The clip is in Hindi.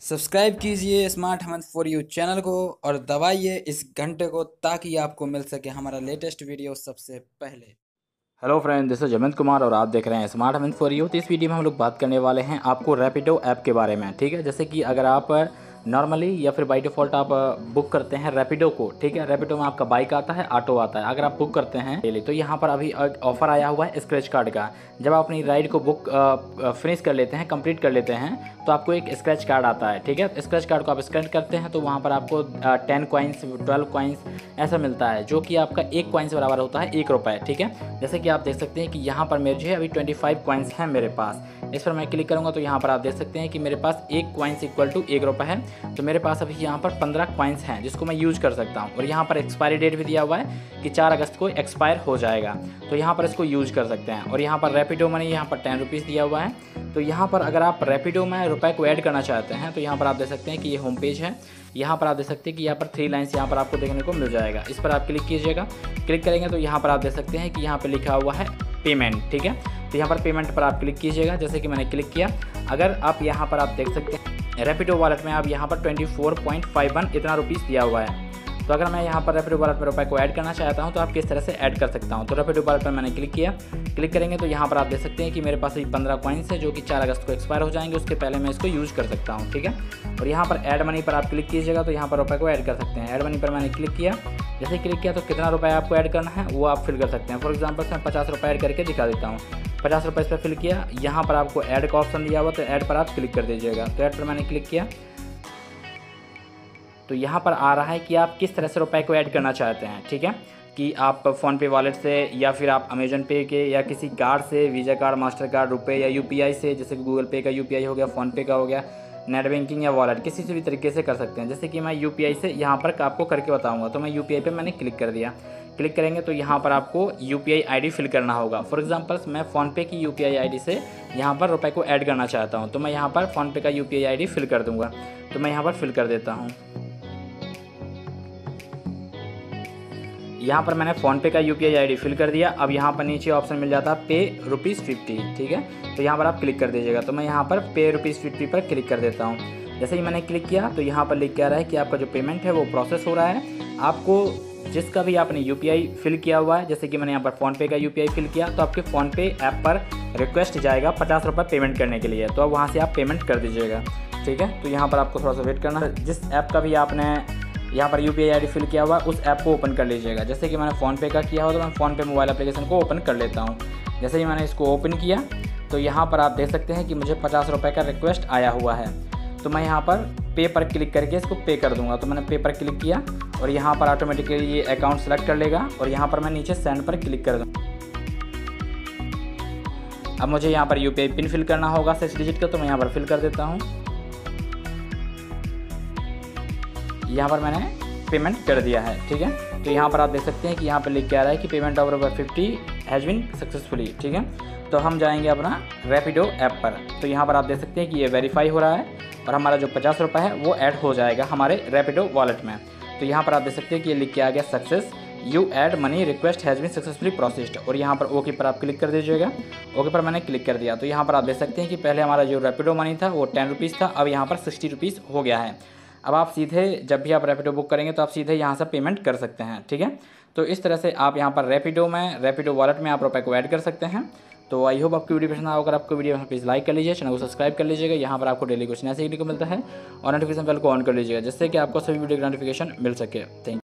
सब्सक्राइब कीजिए smart Hamad for you channel को और दबाइए इस घंटे को ताकि आपको मिल सके हमारा लेटेस्ट वीडियो सबसे पहले। Hello friend, this is Amit Kumar और आप देख रहे हैं स्मार्ट हमद फॉर यू। तो इस वीडियो में हम लोग बात करने वाले हैं आपको रैपिडो ऐप के बारे में। ठीक है, जैसे कि अगर आप नॉर्मली या फिर बाय डिफ़ॉल्ट आप बुक करते हैं रैपिडो को। ठीक है, रैपिडो में आपका बाइक आता है, ऑटो आता है। अगर आप बुक करते हैं डेली तो यहाँ पर अभी ऑफर आया हुआ है स्क्रैच कार्ड का। जब आप अपनी राइड को बुक फिनिश कर लेते हैं, कंप्लीट कर लेते हैं, तो आपको एक स्क्रैच कार्ड आता है। ठीक है, स्क्रैच कार्ड को आप स्कैन करते हैं तो वहाँ पर आपको 10 कॉइन्स, 12 कॉइन्स ऐसा मिलता है, जो कि आपका एक कॉइन्स बराबर होता है 1 रुपये। ठीक है, जैसे कि आप देख सकते हैं कि यहाँ पर मेरे जो है अभी 25 कॉइन्स हैं मेरे पास। इस पर मैं क्लिक करूँगा तो यहाँ पर आप देख सकते हैं कि मेरे पास एक कॉइन्स इक्वल टू 1 रुपये है। तो मेरे पास अभी यहाँ पर 15 कॉइन्स हैं जिसको मैं यूज कर सकता हूँ। और यहाँ पर एक्सपायरी डेट भी दिया हुआ है कि 4 अगस्त को एक्सपायर हो जाएगा, तो यहाँ पर इसको यूज कर सकते हैं। और यहाँ पर रैपिडो मनी यहाँ पर 10 रुपीज़ दिया हुआ है। तो यहाँ पर अगर आप रैपिडो में रुपए को ऐड करना चाहते हैं तो यहाँ पर आप देख सकते हैं कि ये होम पेज है। यहाँ पर आप देख सकते हैं कि यहाँ पर 3 लाइन्स यहाँ पर आपको देखने को मिल जाएगा। इस पर आप क्लिक कीजिएगा। क्लिक करेंगे तो यहाँ पर आप देख सकते हैं कि यहाँ पर लिखा हुआ है पेमेंट। ठीक है, तो यहाँ पर पेमेंट पर आप क्लिक कीजिएगा। जैसे कि मैंने क्लिक किया, अगर आप यहाँ पर आप देख सकते हैं रैपिडो वॉलेट में आप यहाँ पर 24.51 इतना रुपीज़ दिया हुआ है। तो अगर मैं यहाँ पर रैपिडो वॉलेट में रुपए को ऐड करना चाहता हूँ तो आप किस तरह से ऐड कर सकता हूँ। तो रैपिडो वॉलेट पर मैंने क्लिक किया। क्लिक करेंगे तो यहाँ पर आप देख सकते हैं कि मेरे पास अभी 15 कॉइन्स है जो कि 4 अगस्त को एक्सपायर हो जाएंगे, उसके पहले मैं इसको यूज़ कर सकता हूँ। ठीक है, और यहाँ पर ऐड मनी पर आप क्लिक कीजिएगा तो यहाँ पर रुपए को ऐड कर सकते हैं। ऐड मनी पर मैंने क्लिक किया। जैसे क्लिक किया तो कितना रुपये आपको ऐड करना है वो आप फिल कर सकते हैं। फॉर एग्जाम्पल मैं 50 रुपये ऐड करके दिखा देता हूँ। 50 रुपये इस पर फिल किया। यहाँ पर आपको ऐड का ऑप्शन दिया हुआ, तो ऐड पर आप क्लिक कर दीजिएगा। तो ऐड पर मैंने क्लिक किया तो यहाँ पर आ रहा है कि आप किस तरह से रुपए को ऐड करना चाहते हैं। ठीक है, कि आप फ़ोनपे वॉलेट से या फिर आप अमेजन पे के या किसी कार्ड से, वीज़ा कार्ड, मास्टर कार्ड, रुपए या यूपीआई से, जैसे कि गूगल पे का यूपीआई हो गया, फ़ोनपे का हो गया, नेट बैंकिंग या वॉलेट, किसी से भी तरीके से कर सकते हैं। जैसे कि मैं यूपीआई से यहाँ पर आपको करके बताऊँगा। तो मैं यूपीआई पे मैंने क्लिक कर दिया। क्लिक करेंगे तो यहाँ पर आपको यूपीआई आईडी फिल करना होगा। फॉर एग्जांपल मैं फ़ोनपे की यूपीआई आईडी से यहाँ पर रुपए को ऐड करना चाहता हूँ, तो मैं यहाँ पर फ़ोनपे का यूपीआई आईडी फिल कर दूँगा। तो मैं यहाँ पर फिल कर देता हूँ। यहाँ पर मैंने फ़ोनपे का यूपीआई आईडी फिल कर दिया। अब यहाँ पर नीचे ऑप्शन मिल जाता है पे ₹50। ठीक है, तो यहाँ पर आप क्लिक कर दीजिएगा। तो मैं यहाँ पर पे ₹50 पर क्लिक कर देता हूँ। जैसे ही मैंने क्लिक किया तो यहाँ पर लिख के आ रहा है कि आपका जो पेमेंट है वो प्रोसेस हो रहा है। आपको जिसका भी आपने यूपीआई फिल किया हुआ है, जैसे कि मैंने यहाँ पर फ़ोनपे का यूपीआई फिल किया, तो आपके फ़ोनपे ऐप पर रिक्वेस्ट जाएगा 50 रुपये पेमेंट करने के लिए। तो अब वहाँ से आप पेमेंट कर दीजिएगा। ठीक है, तो यहाँ पर आपको थोड़ा सा वेट करना है। जिस ऐप का भी आपने यहाँ पर यूपीआई आईडी फिल किया हुआ है उस ऐप को ओपन कर लीजिएगा। जैसे कि मैंने फ़ोनपे का किया हो तो मैं फ़ोनपे मोबाइल एप्लीकेशन को ओपन कर लेता हूँ। जैसे ही मैंने इसको ओपन किया तो यहाँ पर आप देख सकते हैं कि मुझे 50 रुपये का रिक्वेस्ट आया हुआ है। तो मैं यहाँ पर पे पर क्लिक करके इसको पे कर दूँगा। तो मैंने पे पर क्लिक किया और यहाँ पर ऑटोमेटिकली ये अकाउंट सेलेक्ट कर लेगा और यहाँ पर मैं नीचे सेंड पर क्लिक कर दूँगा। अब मुझे यहाँ पर यूपीआई पिन फिल करना होगा 6 डिजिट का, तो मैं यहाँ पर फिल कर देता हूँ। यहाँ पर मैंने पेमेंट कर दिया है। ठीक है, तो यहाँ पर आप देख सकते हैं कि यहाँ पर लिख के आ रहा है कि payment of ₹50 has been successfully. ठीक है, तो हम जाएंगे अपना रैपिडो ऐप पर। तो यहाँ पर आप देख सकते हैं कि ये वेरीफाई हो रहा है और हमारा जो 50 रुपये है वो ऐड हो जाएगा हमारे रैपिडो वॉलेट में। तो यहाँ पर आप देख सकते हैं कि ये लिख के आ गया success, you add money request has been successfully processed. और यहाँ पर ओके पर आप क्लिक कर दीजिएगा। ओके पर मैंने क्लिक कर दिया। तो यहाँ पर आप देख सकते हैं कि पहले हमारा जो रैपिडो मनी था वो 10 रुपीज़ था, अब यहाँ पर 60 रुपीज़ हो गया है। अब आप सीधे जब भी आप रैपिडो बुक करेंगे तो आप सीधे यहाँ से पेमेंट कर सकते हैं। ठीक है, तो इस तरह से आप यहाँ पर रैपिडो में, रैपिडो वॉलेट में आप रुपए को ऐड कर सकते हैं। तो आई होप आपकी वीडियो पसंद आया। अगर आपको वीडियो प्लीज़ लाइक कर लीजिए, चैनल को सब्सक्राइब कर लीजिएगा। यहाँ पर आपको डेली कुछ नया सीखने को मिलता है और नोटिफिकेशन बेल को ऑन कर लीजिएगा जिससे कि आपको सभी वीडियो की नोटिफिकेशन मिल सके। Thank you.